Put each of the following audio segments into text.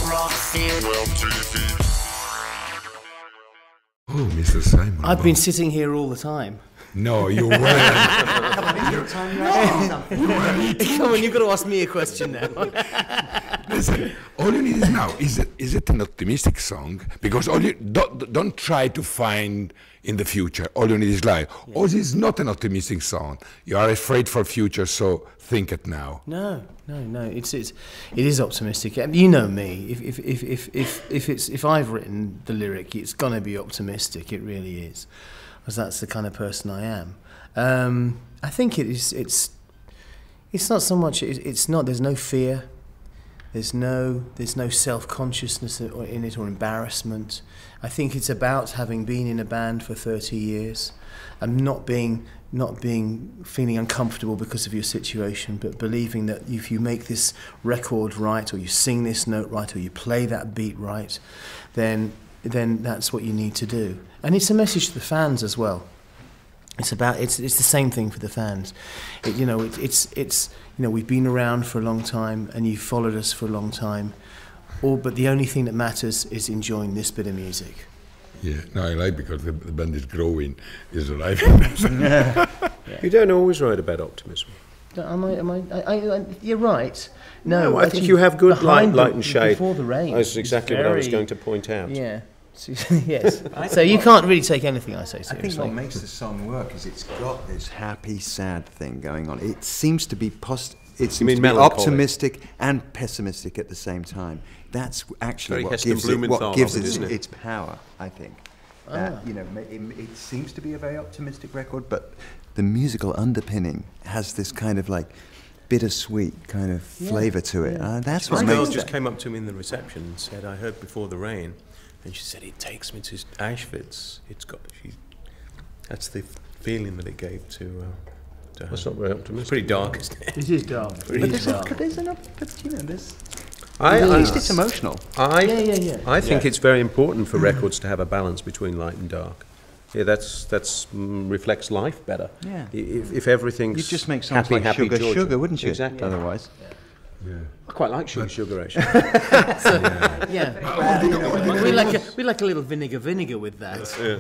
Oh, Mr. Simon. I've been sitting here all the time. No, you weren't. Come on, you've got to ask me a question now. Listen, all you need is now, is it an optimistic song? Because all you don't try to find in the future. All you need is life. Yeah. Or is not an optimistic song. You are afraid for future, so think it now. No. It is optimistic. And you know me. If I've written the lyric, it's gonna be optimistic. It really is, because that's the kind of person I am. I think it is. It's not so much. It's not. There's no fear. There's no self-consciousness in it or embarrassment. I think it's about having been in a band for 30 years and not being feeling uncomfortable because of your situation, but believing that if you make this record right, or you sing this note right, or you play that beat right, then that's what you need to do. And it's a message to the fans as well. It's the same thing for the fans. We've been around for a long time, and you've followed us for a long time. But the only thing that matters is enjoying this bit of music. Yeah, no, I like, because the band is growing, is alive. Yeah. You don't always write about optimism. You're right. No, I think you have good light and shade. Before the Rain. That's exactly what I was going to point out. Yeah. Yes. So you can't really take anything I say seriously. I think what makes the song work is it's got this happy, sad thing going on. It seems to be optimistic and pessimistic at the same time. That's actually what gives it its power, I think. It seems to be a very optimistic record, but the musical underpinning has this kind of like bittersweet kind of flavour to it. That's what makes it. My girl just came up to me in the reception and said, "I heard Before the Rain," and she said, "It takes me to Auschwitz." That's the feeling that it gave to her. That's not very optimistic. It's pretty dark, isn't it? It is dark. At least it's emotional. I think it's very important for records to have a balance between light and dark. Yeah, that's reflects life better. Yeah. If everything's you'd just make songs happy, like Georgia. Sugar, wouldn't you? Exactly. Otherwise. Yeah. I quite like Sugar actually. We like a little vinegar with that. Yeah.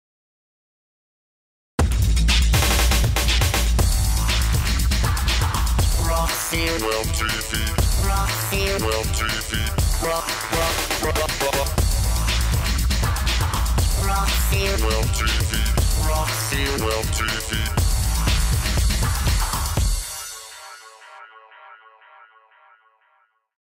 Rockwell TV. Rockwell TV. Rockwell TV. Rockwell TV.